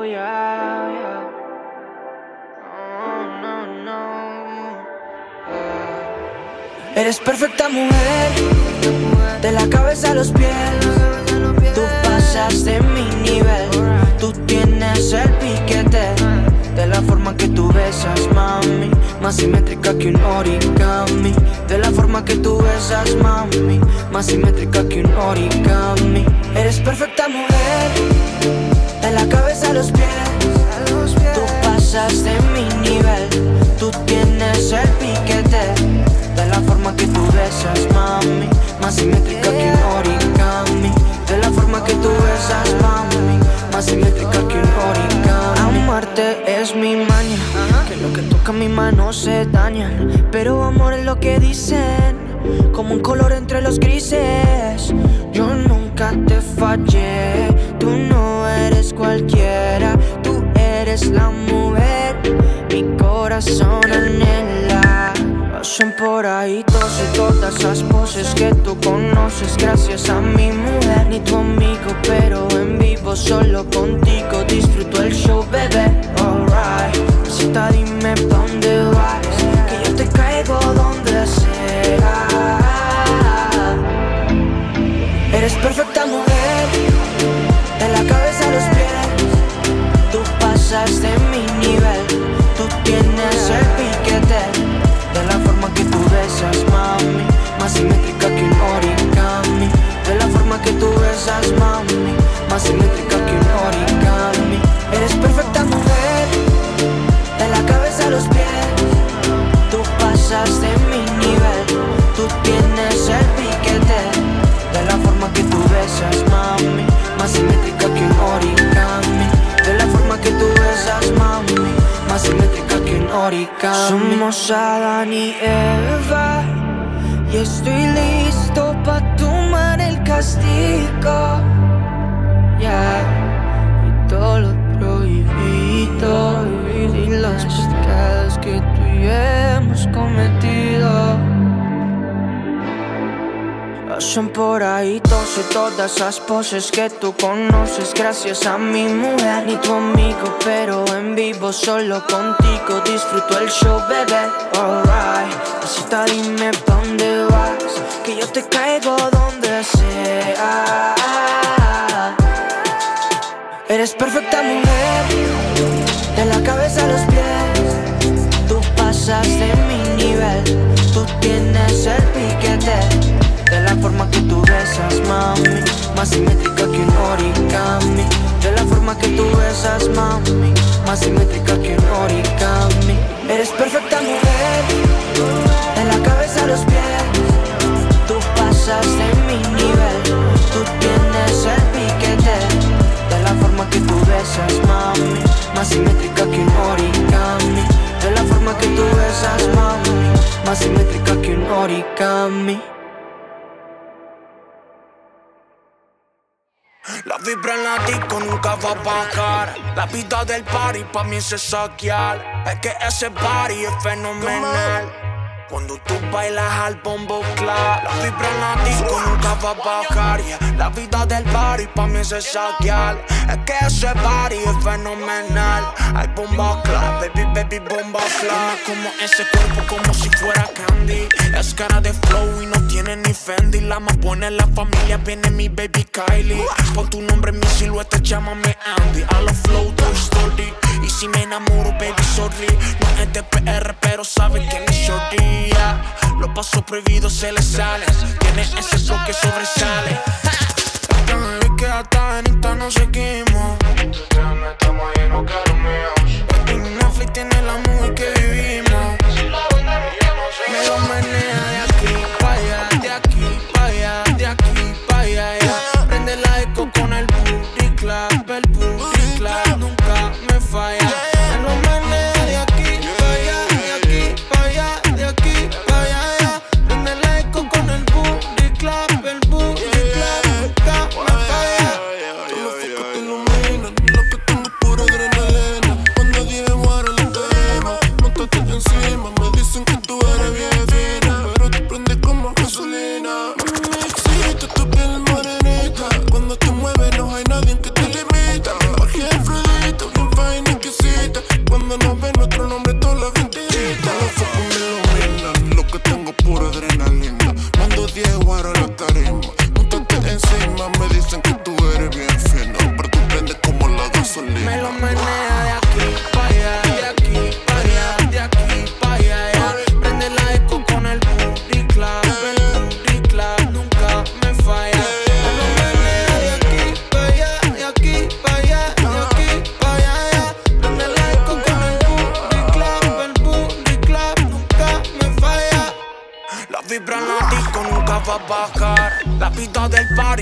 yeah, yeah. Oh, no, no. Eres perfecta mujer, de la cabeza a los pies. Tú pasas de mi nivel, tú tienes el piquete. De la forma que tú besas, mami, más simétrica que un origami. De la forma que tú besas, mami, más simétrica que un origami. Eres perfecta mujer, de la cabeza a los pies. Tú pasas de mi nivel, tú tienes el piquete. De la forma que tú besas, mami, más simétrica que un origami. De la forma que tú besas, mami, más simétrica que un origami. Amarte es mi maña, que lo que toca mi mano se daña. Pero amor es lo que dicen, como un color entre los grises. Yo nunca te fallé, tú no eres cualquiera. Tú eres la mujer, mi corazón anhela. Pasan por ahí todas esas poses que tú conoces. Gracias a mi mujer, ni tu amigo, pero en vivo solo contigo disfruto el show, bebé. Alright, cita, dime pa' dónde vas, que yo te caigo donde sea. Eres perfecta mujer, de la cabeza a los pies. Tú pasas de mi nivel, tú tienes el piquete. De la forma que tú besas, mami, más simétrica que un origami. De la forma que tú besas, mami, más simétrica que un origami. Eres perfecta mujer, de la cabeza a los pies. Tú pasas de mi nivel, tú tienes el piquete. De la forma que tú besas, mami, más simétrica que un origami. De la forma que tú besas, mami, más simétrica que un origami. Somos Adán y Eva, y estoy listo pa' tomar el castigo. Yeah. Y todo lo prohibido y los pecados que tú y yo hemos cometido. Pasan por ahí todas esas poses que tú conoces. Gracias a mi mujer, ni tu amigo, pero en vivo solo contigo disfruto el show, bebé. Alright, pasita, dime pa' dónde vas, que yo te caigo donde sea. Eres perfecta mujer, de la cabeza a los pies. Tú pasas de mi nivel, tú tienes el piquete. De la forma que tú besas, mami, más simétrica que un origami. De la forma que tú besas, mami, más simétrica que un origami. Eres perfecta mujer, de la cabeza a los pies. Tú pasas de mi nivel, tú tienes el piquete. De la forma que tú besas, mami, más simétrica que un origami. De la forma que tú besas, mami, más simétrica que un origami. La vibra en la disco nunca va a bajar. La vida del party pa' mí es saquear. Es que ese party es fenomenal. Cuando tú bailas al bombo clap. La vibra en la disco nunca va a bajar, yeah. La vida del party pa' mí es saquear. Es que ese party es fenomenal. Hay bomba clap, baby, bomba clap. Como ese cuerpo como si fuera candy. Es cara de flow y no tiene ni Fendi. La más buena en la familia viene mi baby Kylie. Pon tu nombre en mi silueta, llámame Andy. A los flow, Toy Story. Y si me enamoro, baby, sorry. No es de PR, pero sabe que es shorty. Los pasos prohibidos se le salen. Tiene ese flow que sobresale. Esta me vi que hasta en Insta nos seguimos. Estamos ahí, no quiero míos. En Netflix tiene la movie que vivimos. Me lo menea de aquí pa' allá, de aquí pa' allá, de aquí pa' allá, yeah. Prende la eco con el booty clap, nunca me falla. Me lo menea de aquí pa' allá, de aquí pa' allá, de aquí pa' allá, yeah. Prende la eco con el booty clap, nunca me falla. Tú lo focos, tú lo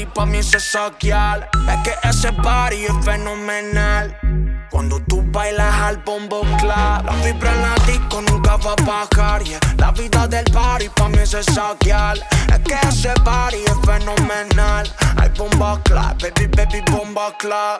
party pa' mí es saquear. Es que ese party es fenomenal. Cuando tú bailas al bombo clap, la vibra en la disco nunca va a bajar, yeah. La vida del party pa' mí es saquear. Es que ese party es fenomenal. Hay bomba clap, baby, baby, bomba clap.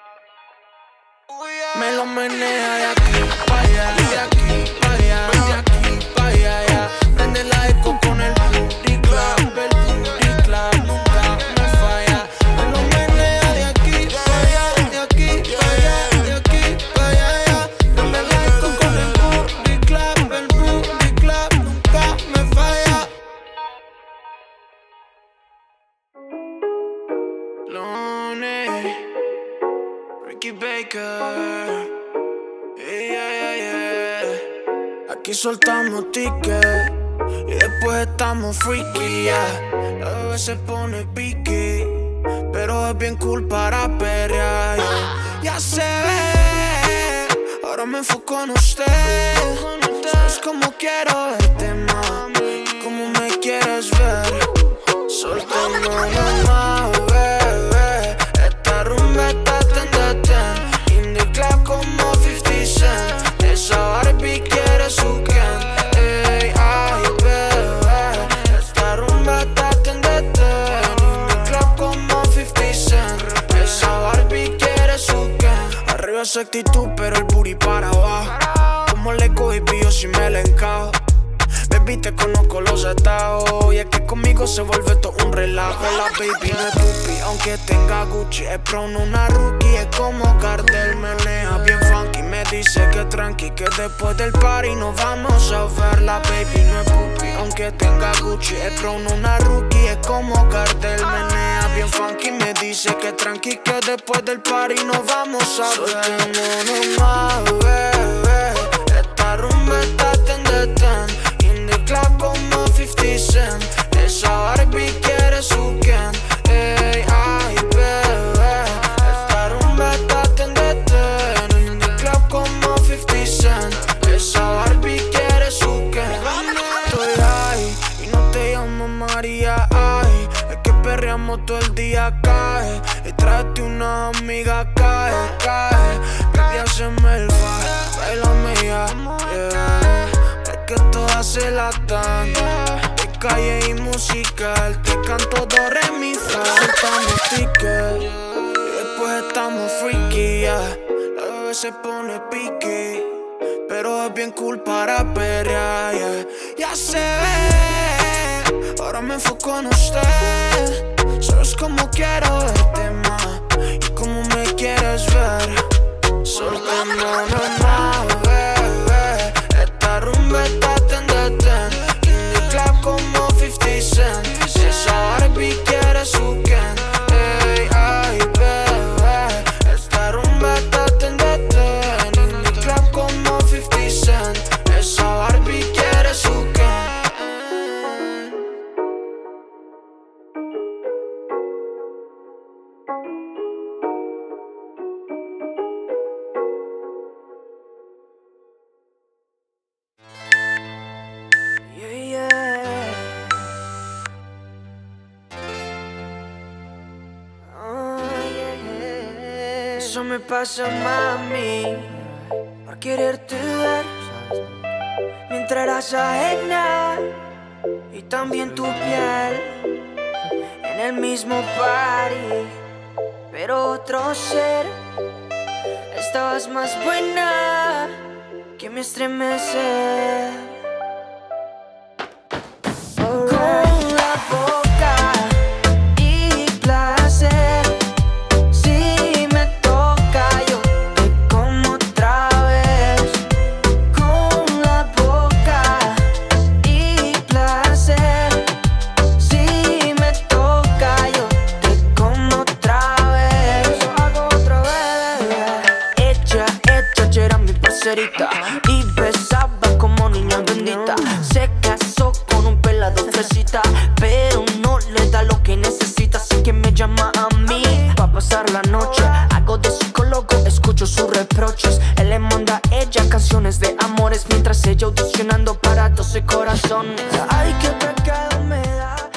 Me lo menea de aquí pa' allá, de aquí pa' allá, de aquí pa' allá, yeah. Prende la eco con el booty clap, el booty clap nunca me falla. Me lo menea de aquí pa' allá, de aquí pa' allá, de aquí pa' allá, yeah. Prende la eco con el booty clap nunca me falla. Lunes, Ricky Baker, yeah. Aquí soltamos ticket y después estamos freaky, yeah. La bebé se pone piqui, pero es bien cool para perrear, yeah. Ya se ve, ahora me enfoco en usted. Sabes cómo quiero verte, mami, cómo me quieres ver. Soltémonos más, bebé. Esta rumba está ten. In the club como 50 Cent. Esa Barbie quiere su Ken. Ey, ay, bebé. Esta rumba está ten. In the club como 50 Cent. Esa Barbie quiere su Ken. Arriba esa actitud, pero el booty para abajo. Como le cogí pillo si me la encajo. Baby, te conozco los estados. Y es que conmigo se vuelve todo un relajo. La baby no es puppy, aunque tenga Gucci. Es pro, no una rookie, es como cartel. Menea bien funky, me dice que tranqui, que después del party nos vamos a ver. La baby no es puppy, aunque tenga Gucci. Es pro, no una rookie, es como cartel. Menea bien funky, me dice que tranqui, que después del party nos vamos a ver. Soltémonos más, bebé. Esta rumba está ten. Club como 50 Cent. Esa Barbie quiere su Ken. Ey, ay, bebé. Esta rumba está ten. In the club como 50 Cent. Esa Barbie quiere su Ken. Estoy high y no te llamo María, ay. Es que perreamos todo el día, cae. Y tráete una amiga, cae. Baby, haceme el vibe, bailame ya, yeah. Que todas se la dan, de calle y musical. Te canto do, re, mi, fa. Soltamos ticket y después estamos freaky, yeah. La bebé se pone piqui, pero es bien cool para perrear, yeah. Ya se ve, ahora me enfoco en usted. Sabes cómo quiero verte más y cómo me quieres ver. Soltémonos más, bebé. Esta rumba está ten. In the club como 50 Cent. Esa Barbie quiere su Ken. Ey, ay, bebé. Esta rumba está ten. In the club como 50 Cent. Esa Barbie quiere su Ken. Eso me pasa, mami, por quererte ver mientras eras ajena y también tu piel en el mismo party, pero otro ser. Estabas más buena que me estremece. Con la boca y placer. Y besaba como niña bendita. Se casó con un pelado fresita, pero no le da lo que necesita. Así que me llama a mí pa' pasar la noche. Hago de psicólogo, escucho sus reproches. Él le manda a ella canciones de amores, mientras ella audicionando para 12 corazones. Ay, qué pecado me da.